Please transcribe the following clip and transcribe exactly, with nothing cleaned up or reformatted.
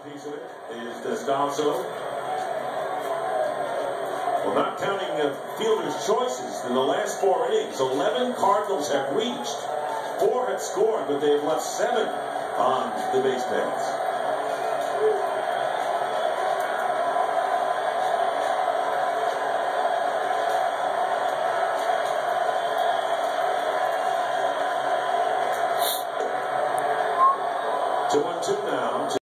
piece of it is Descalso. Well, not counting uh, fielders' choices in the last four innings, eleven Cardinals have reached. Four have scored, but they have left seven on the base paths. Two and two now.